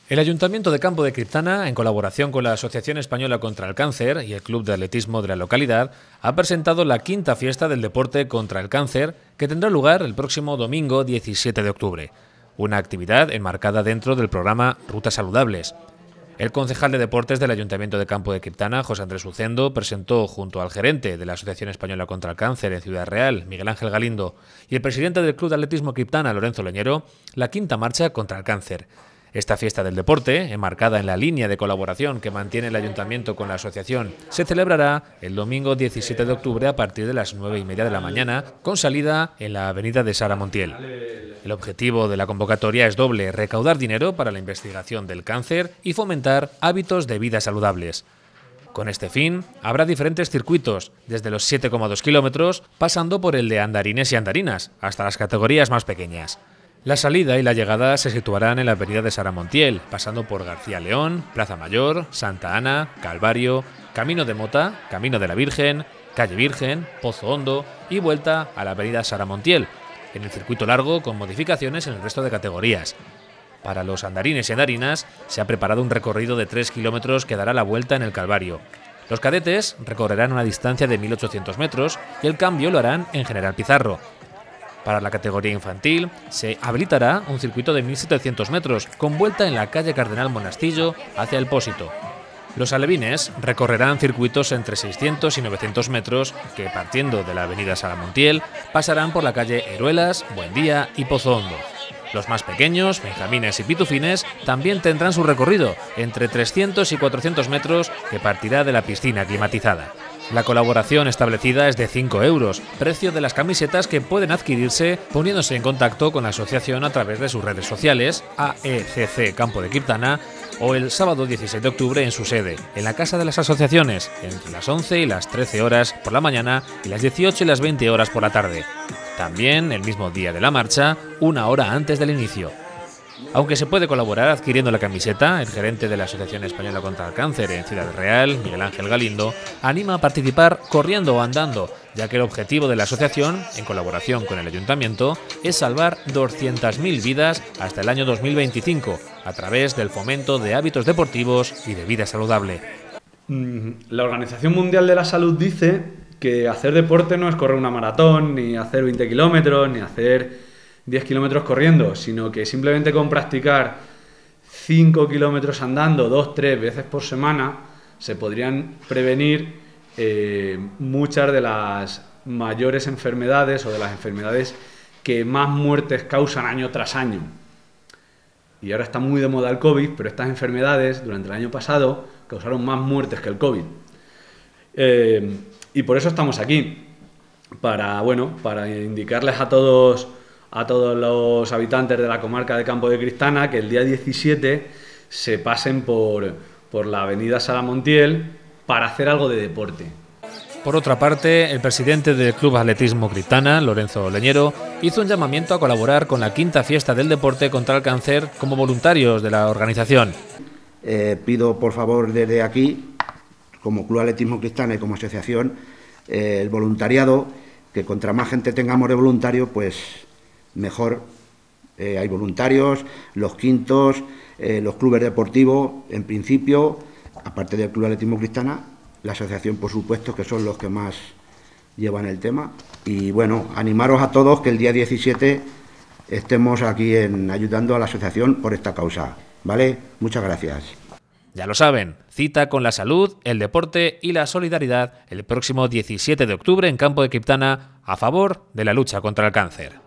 El Ayuntamiento de Campo de Criptana, en colaboración con la Asociación Española contra el Cáncer y el Club de Atletismo de la localidad, ha presentado la quinta fiesta del deporte contra el cáncer, que tendrá lugar el próximo domingo 17 de octubre. Una actividad enmarcada dentro del programa Rutas Saludables. El concejal de deportes del Ayuntamiento de Campo de Criptana, José Andrés Ucendo, presentó junto al gerente de la Asociación Española contra el Cáncer en Ciudad Real, Miguel Ángel Galindo, y el presidente del Club de Atletismo Criptana, Lorenzo Leñero, la quinta marcha contra el cáncer. Esta fiesta del deporte, enmarcada en la línea de colaboración que mantiene el Ayuntamiento con la asociación, se celebrará el domingo 17 de octubre a partir de las 9:30 de la mañana, con salida en la avenida de Sara Montiel. El objetivo de la convocatoria es doble: recaudar dinero para la investigación del cáncer y fomentar hábitos de vida saludables. Con este fin, habrá diferentes circuitos, desde los 7,2 kilómetros, pasando por el de andarines y andarinas, hasta las categorías más pequeñas. La salida y la llegada se situarán en la avenida de Sara Montiel, pasando por García León, Plaza Mayor, Santa Ana, Calvario, Camino de Mota, Camino de la Virgen, Calle Virgen, Pozo Hondo y vuelta a la avenida Sara Montiel, en el circuito largo con modificaciones en el resto de categorías. Para los andarines y andarinas se ha preparado un recorrido de 3 kilómetros que dará la vuelta en el Calvario. Los cadetes recorrerán una distancia de 1.800 metros y el cambio lo harán en General Pizarro. Para la categoría infantil se habilitará un circuito de 1.700 metros con vuelta en la calle Cardenal Monastillo hacia el Pósito. Los alevines recorrerán circuitos entre 600 y 900 metros que, partiendo de la avenida Sara Montiel, pasarán por la calle Heruelas, Buendía y Pozo Hondo. Los más pequeños, benjamines y pitufines, también tendrán su recorrido entre 300 y 400 metros que partirá de la piscina climatizada. La colaboración establecida es de 5 euros, precio de las camisetas que pueden adquirirse poniéndose en contacto con la asociación a través de sus redes sociales, AECC Campo de Criptana, o el sábado 16 de octubre en su sede, en la Casa de las Asociaciones, entre las 11 y las 13 horas por la mañana y las 18 y las 20 horas por la tarde. También, el mismo día de la marcha, una hora antes del inicio. Aunque se puede colaborar adquiriendo la camiseta, el gerente de la Asociación Española contra el Cáncer en Ciudad Real, Miguel Ángel Galindo, anima a participar corriendo o andando, ya que el objetivo de la asociación, en colaboración con el Ayuntamiento, es salvar 200.000 vidas hasta el año 2025, a través del fomento de hábitos deportivos y de vida saludable. La Organización Mundial de la Salud dice que hacer deporte no es correr una maratón, ni hacer 20 kilómetros, ni hacer 10 kilómetros corriendo, sino que simplemente con practicar 5 kilómetros andando 2-3 veces por semana se podrían prevenir muchas de las mayores enfermedades o de las enfermedades que más muertes causan año tras año. Y ahora está muy de moda el COVID, pero estas enfermedades durante el año pasado causaron más muertes que el COVID. Y por eso estamos aquí, para indicarles a todos los habitantes de la comarca de Campo de Criptana que el día 17 se pasen por la avenida Sara Montiel para hacer algo de deporte. Por otra parte, el presidente del Club Atletismo Criptana, Lorenzo Leñero, hizo un llamamiento a colaborar con la quinta fiesta del deporte contra el cáncer como voluntarios de la organización. Pido por favor desde aquí, como Club Atletismo Criptana y como asociación, el voluntariado, que contra más gente tengamos de voluntario, pues mejor. Hay voluntarios, los quintos, los clubes deportivos, en principio, aparte del Club Atletismo Criptana, la asociación, por supuesto, que son los que más llevan el tema. Y bueno, animaros a todos que el día 17 estemos aquí ayudando a la asociación por esta causa, ¿vale? Muchas gracias. Ya lo saben, cita con la salud, el deporte y la solidaridad el próximo 17 de octubre en Campo de Criptana a favor de la lucha contra el cáncer.